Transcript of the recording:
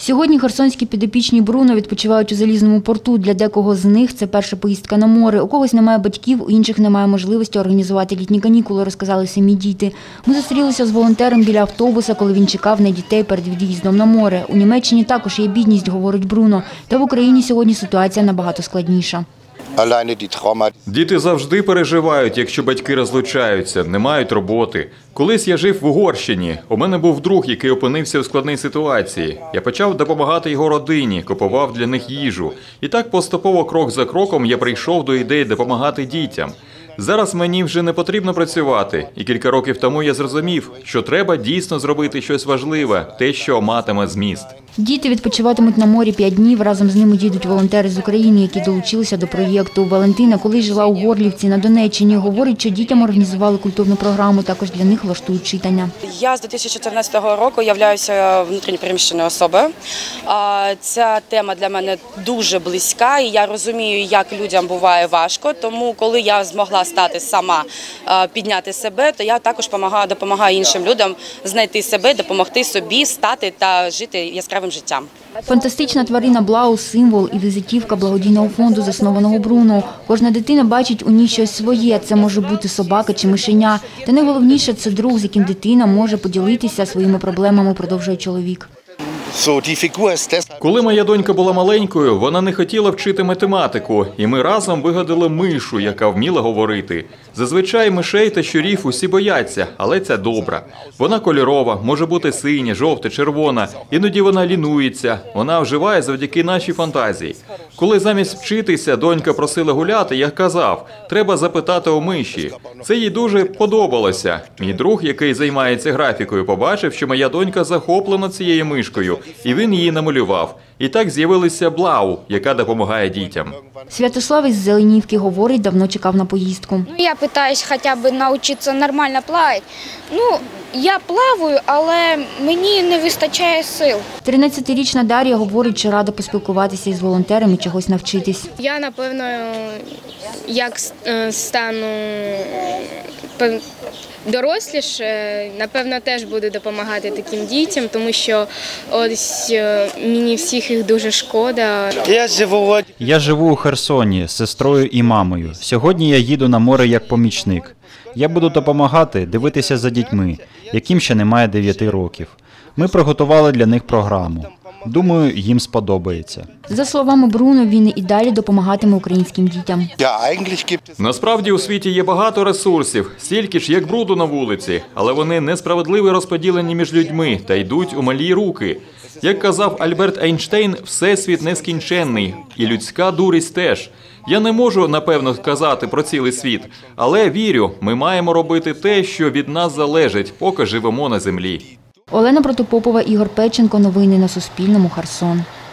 Сьогодні херсонські підопічні Бруно відпочивають у Залізному порту. Для декого з них це перша поїздка на море. У когось немає батьків, у інших немає можливості організувати літні канікули, розказали самі діти. Ми зустрілися з волонтером біля автобуса, коли він чекав на дітей перед від'їздом на море. У Німеччині також є бідність, говорить Бруно. Та в Україні сьогодні ситуація набагато складніша. Діти завжди переживають, якщо батьки розлучаються, не мають роботи. Колись я жив в Угорщині. У мене був друг, який опинився у складній ситуації. Я почав допомагати його родині, купував для них їжу. І так поступово, крок за кроком, я прийшов до ідеї допомагати дітям. Зараз мені вже не потрібно працювати. І кілька років тому я зрозумів, що треба дійсно зробити щось важливе, те, що матиме зміст. Діти відпочиватимуть на морі 5 днів. Разом з ними їдуть волонтери з України, які долучилися до проєкту. Валентина колись жила у Горлівці на Донеччині. Говорить, що дітям організували культурну програму, також для них влаштують читання. Я з 2014 року являюся внутрішньо переміщеною особою. Ця тема для мене дуже близька, і я розумію, як людям буває важко. Тому, коли я змогла стати сама, підняти себе, то я також допомагаю іншим людям знайти себе, допомогти собі, стати та жити яскравим життям. Фантастична тварина Блау – символ і візитівка благодійного фонду, заснованого Бруно. Кожна дитина бачить у ній щось своє. Це може бути собака чи мишеня. Та найголовніше – це друг, з яким дитина може поділитися своїми проблемами, продовжує чоловік. Коли моя донька була маленькою, вона не хотіла вчити математику, і ми разом вигадали мишу, яка вміла говорити. Зазвичай мишей та щурів усі бояться, але ця добра. Вона кольорова, може бути синя, жовта, червона, іноді вона лінується, вона вживає завдяки нашій фантазії. Коли замість вчитися донька просила гуляти, я казав, треба запитати у миші. Це їй дуже подобалося. Мій друг, який займається графікою, побачив, що моя донька захоплена цією мишкою, і він її намалював. І так з'явилася Блау, яка допомагає дітям. Святослав із Зеленівки говорить, давно чекав на поїздку. Я намагаюся хоча б навчитися нормально плавати. Я плаваю, але мені не вистачає сил. 13-річна Дар'я говорить, що рада поспілкуватися із волонтерами, чогось навчитись. Я, напевно, як стану доросліше, напевно, теж буду допомагати таким дітям, тому що ось мені всіх їх дуже шкода. Я живу у Херсоні з сестрою і мамою. Сьогодні я їду на море як помічник. Я буду допомагати, дивитися за дітьми, яким ще немає 9 років. Ми приготували для них програму. Думаю, їм сподобається. За словами Бруно, він і далі допомагатиме українським дітям. Насправді у світі є багато ресурсів, стільки ж, як бруду на вулиці, але вони несправедливо розподілені між людьми та йдуть у малі руки. Як казав Альберт Ейнштейн, всесвіт нескінченний, і людська дурість теж. Я не можу, напевно, сказати про цілий світ, але вірю, ми маємо робити те, що від нас залежить, поки живемо на землі. Олена Протопопова, Ігор Печенко. Новини на Суспільному. Херсон.